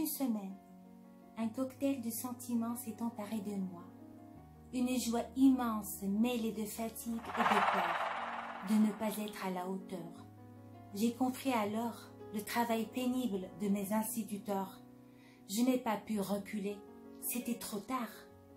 une semaine, un cocktail de sentiments s'est emparé de moi. Une joie immense mêlée de fatigue et de peur de ne pas être à la hauteur. J'ai compris alors le travail pénible de mes instituteurs. Je n'ai pas pu reculer, c'était trop tard.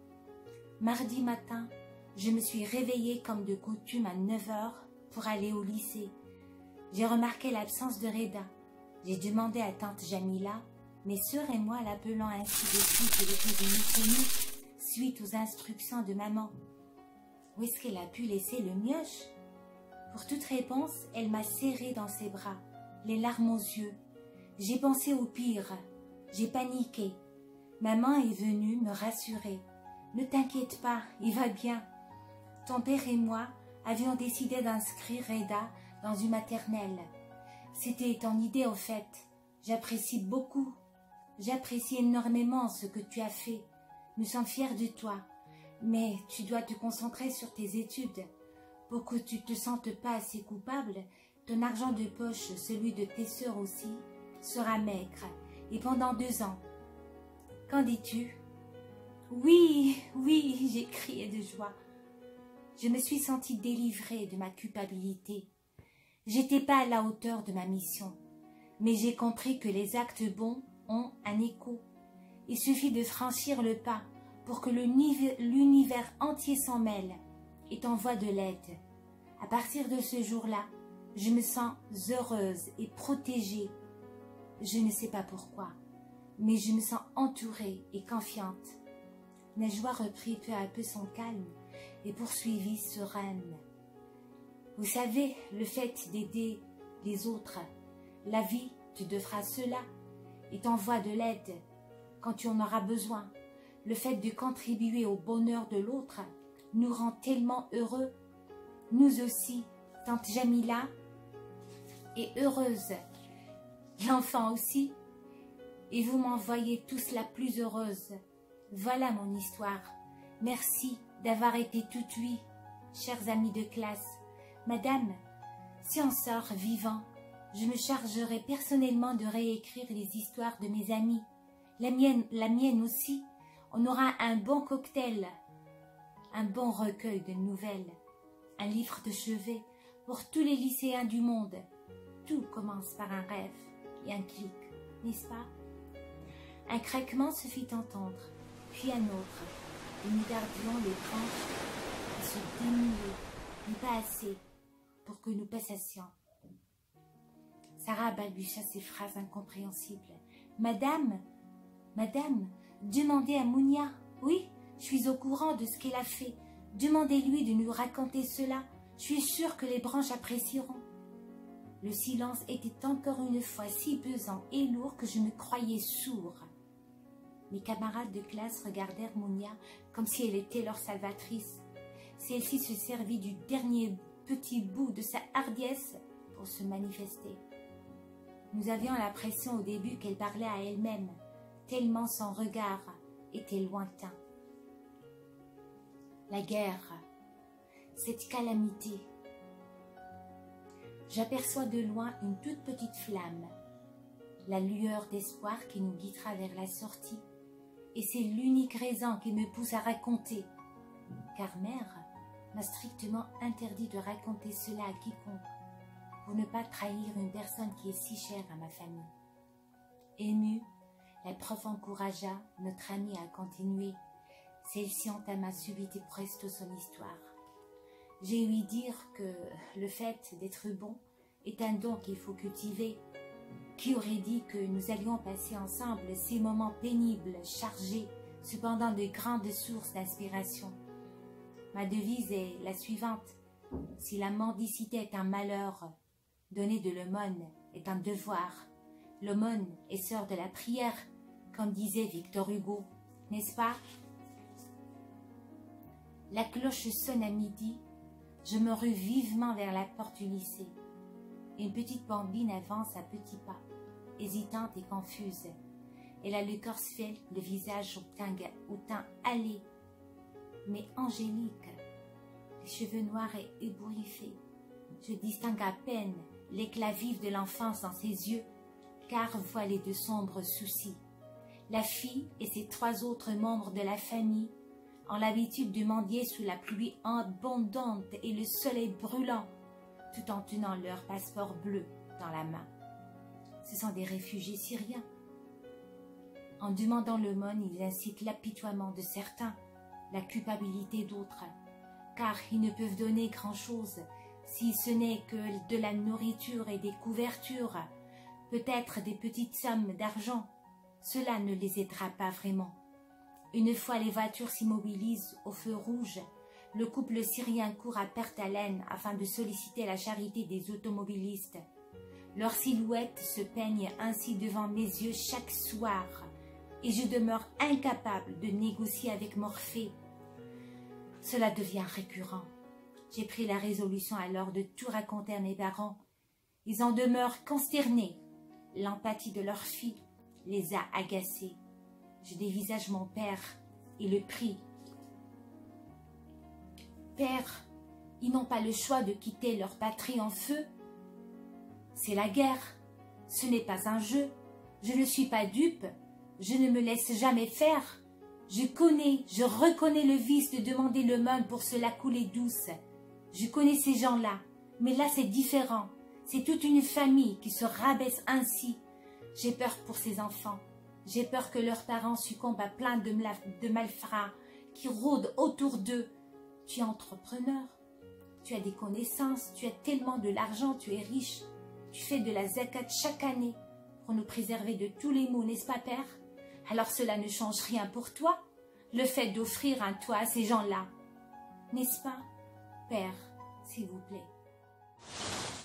Mardi matin, je me suis réveillée comme de coutume à 9 heures pour aller au lycée. J'ai remarqué l'absence de Reda. J'ai demandé à tante Jamila, mes sœurs et moi l'appelant ainsi de suite qu'elle était venue chez nous, suite aux instructions de maman. Où est-ce qu'elle a pu laisser le mioche? Pour toute réponse, elle m'a serrée dans ses bras, les larmes aux yeux. J'ai pensé au pire, j'ai paniqué. Maman est venue me rassurer. Ne t'inquiète pas, il va bien. Ton père et moi avions décidé d'inscrire Reda dans une maternelle. C'était ton idée au fait. J'apprécie beaucoup. J'apprécie énormément ce que tu as fait. Nous sommes fiers de toi. Mais tu dois te concentrer sur tes études. Pour que tu ne te sentes pas assez coupable, ton argent de poche, celui de tes sœurs aussi, sera maigre. Et pendant 2 ans. Qu'en dis-tu? Oui, oui, j'ai crié de joie. Je me suis sentie délivrée de ma culpabilité. J'étais pas à la hauteur de ma mission, mais j'ai compris que les actes bons ont un écho. Il suffit de franchir le pas pour que l'univers entier s'en mêle et t'envoie de l'aide. À partir de ce jour-là, je me sens heureuse et protégée. Je ne sais pas pourquoi, mais je me sens entourée et confiante. Najwa reprit peu à peu son calme et poursuivit sereine. Vous savez, le fait d'aider les autres, la vie te devra cela et t'envoie de l'aide quand tu en auras besoin. Le fait de contribuer au bonheur de l'autre nous rend tellement heureux. Nous aussi, tante Jamila est heureuse, l'enfant aussi, et vous m'envoyez tous la plus heureuse. Voilà mon histoire. Merci d'avoir été toute oui, chers amis de classe. Madame, si on sort vivant, je me chargerai personnellement de réécrire les histoires de mes amis. La mienne aussi. On aura un bon cocktail, un bon recueil de nouvelles, un livre de chevet pour tous les lycéens du monde. Tout commence par un rêve et un clic, n'est-ce pas? Un craquement se fit entendre, puis un autre, et nous gardions les branches qui se dénouaient, mais pas assez pour que nous passassions. Sarah balbutia ces phrases incompréhensibles. Madame, demandez à Mounia. Oui, je suis au courant de ce qu'elle a fait. Demandez-lui de nous raconter cela. Je suis sûre que les branches apprécieront. Le silence était encore une fois si pesant et lourd que je me croyais sourd. Mes camarades de classe regardèrent Mounia comme si elle était leur salvatrice. Celle-ci se servit du dernier petit bout de sa hardiesse pour se manifester. Nous avions l'impression au début qu'elle parlait à elle-même, tellement son regard était lointain. La guerre, cette calamité. J'aperçois de loin une toute petite flamme, la lueur d'espoir qui nous guidera vers la sortie. Et c'est l'unique raison qui me pousse à raconter, car mère m'a strictement interdit de raconter cela à quiconque, pour ne pas trahir une personne qui est si chère à ma famille. Émue, la prof encouragea notre amie à continuer. Celle-ci entama subite et presto son histoire. J'ai ouï dire que le fait d'être bon est un don qu'il faut cultiver. Qui aurait dit que nous allions passer ensemble ces moments pénibles, chargés, cependant de grandes sources d'inspiration. Ma devise est la suivante. Si la mendicité est un malheur, donner de l'aumône est un devoir. L'aumône est sœur de la prière, comme disait Victor Hugo, n'est-ce pas? La cloche sonne à midi. Je me rue vivement vers la porte du lycée. Une petite bambine avance à petits pas, hésitante et confuse. Elle a le corps svelte, le visage au teint hâlé, mais angélique, les cheveux noirs et ébouriffés. Je distingue à peine l'éclat vif de l'enfance dans ses yeux, car voilés de sombres soucis. La fille et ses 3 autres membres de la famille ont l'habitude de mendier sous la pluie abondante et le soleil brûlant, tout en tenant leur passeport bleu dans la main. Ce sont des réfugiés syriens. En demandant l'aumône, ils incitent l'apitoiement de certains, la culpabilité d'autres, car ils ne peuvent donner grand-chose si ce n'est que de la nourriture et des couvertures, peut-être des petites sommes d'argent. Cela ne les aidera pas vraiment. Une fois les voitures s'immobilisent au feu rouge, le couple syrien court à perte d'haleine afin de solliciter la charité des automobilistes. Leurs silhouettes se peignent ainsi devant mes yeux chaque soir, et je demeure incapable de négocier avec Morphée. Cela devient récurrent. J'ai pris la résolution alors de tout raconter à mes parents. Ils en demeurent consternés. L'empathie de leur fille les a agacés. Je dévisage mon père et le prie. Père, ils n'ont pas le choix de quitter leur patrie en feu. C'est la guerre. Ce n'est pas un jeu. Je ne suis pas dupe. Je ne me laisse jamais faire. Je reconnais le vice de demander l'aumône pour se la couler douce. Je connais ces gens-là, mais là c'est différent. C'est toute une famille qui se rabaisse ainsi. J'ai peur pour ces enfants. J'ai peur que leurs parents succombent à plein de malfrats qui rôdent autour d'eux. Tu es entrepreneur, tu as des connaissances, tu as tellement de l'argent, tu es riche. Tu fais de la zakat chaque année pour nous préserver de tous les maux, n'est-ce pas, père? Alors cela ne change rien pour toi, le fait d'offrir un toit à ces gens-là. N'est-ce pas, père, s'il vous plaît?